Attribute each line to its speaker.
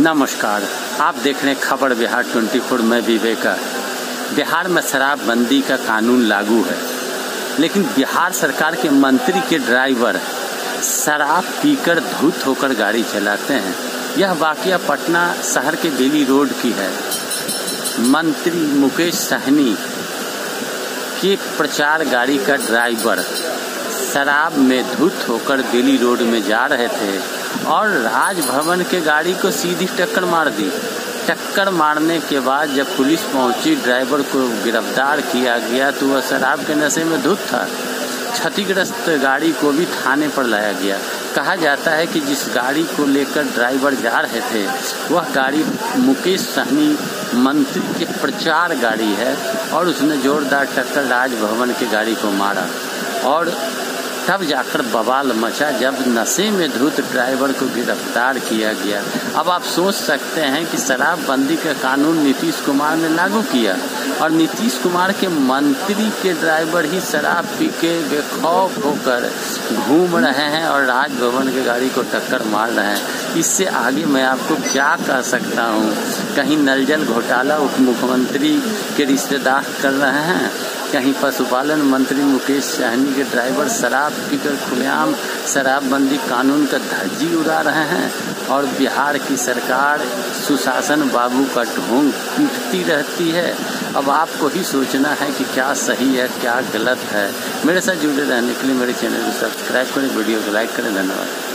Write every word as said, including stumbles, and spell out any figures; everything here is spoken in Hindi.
Speaker 1: नमस्कार, आप देख रहे हैं खबर बिहार चौबीस। मैं विवेका। बिहार में शराबबंदी का कानून लागू है, लेकिन बिहार सरकार के मंत्री के ड्राइवर शराब पीकर धुत होकर गाड़ी चलाते हैं। यह वाकया पटना शहर के बेली रोड की है। मंत्री मुकेश सहनी के प्रचार गाड़ी का ड्राइवर शराब में धुत होकर बेली रोड में जा रहे थे और राजभवन के गाड़ी को सीधी टक्कर मार दी। टक्कर मारने के बाद जब पुलिस पहुंची, ड्राइवर को गिरफ्तार किया गया तो वह शराब के नशे में धुत था। क्षतिग्रस्त गाड़ी को भी थाने पर लाया गया। कहा जाता है कि जिस गाड़ी को लेकर ड्राइवर जा रहे थे वह गाड़ी मुकेश सहनी मंत्री के प्रचार गाड़ी है और उसने जोरदार टक्कर राजभवन के गाड़ी को मारा और तब जाकर बवाल मचा जब नशे में धुत ड्राइवर को गिरफ्तार किया गया। अब आप सोच सकते हैं कि शराबबंदी का कानून नीतीश कुमार ने लागू किया और नीतीश कुमार के मंत्री के ड्राइवर ही शराब पी के बेखौफ होकर घूम रहे हैं और राजभवन के गाड़ी को टक्कर मार रहे हैं। इससे आगे मैं आपको क्या कह सकता हूँ? कहीं नल जल घोटाला उप मुख्यमंत्री के रिश्तेदार कर रहे हैं, कहीं पशुपालन मंत्री मुकेश सहनी के ड्राइवर शराब पीकर खुलेआम शराबबंदी कानून का धज्जी उड़ा रहे हैं और बिहार की सरकार सुशासन बाबू का ढोंग पीटती रहती है। अब आपको ही सोचना है कि क्या सही है क्या गलत है। मेरे साथ जुड़े रहने के लिए मेरे चैनल को सब्सक्राइब करें, वीडियो को लाइक करें। धन्यवाद।